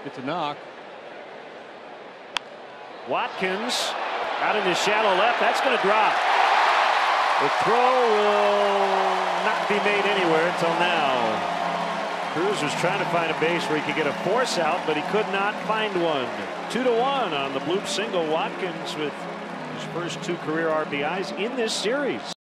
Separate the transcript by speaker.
Speaker 1: It's a knock.
Speaker 2: Watkins out into shallow left. That's going to drop. The throw will not be made anywhere until now. Cruz was trying to find a base where he could get a force out, but he could not find one. 2-1 on the bloop single. Watkins with his first 2 career RBIs in this series.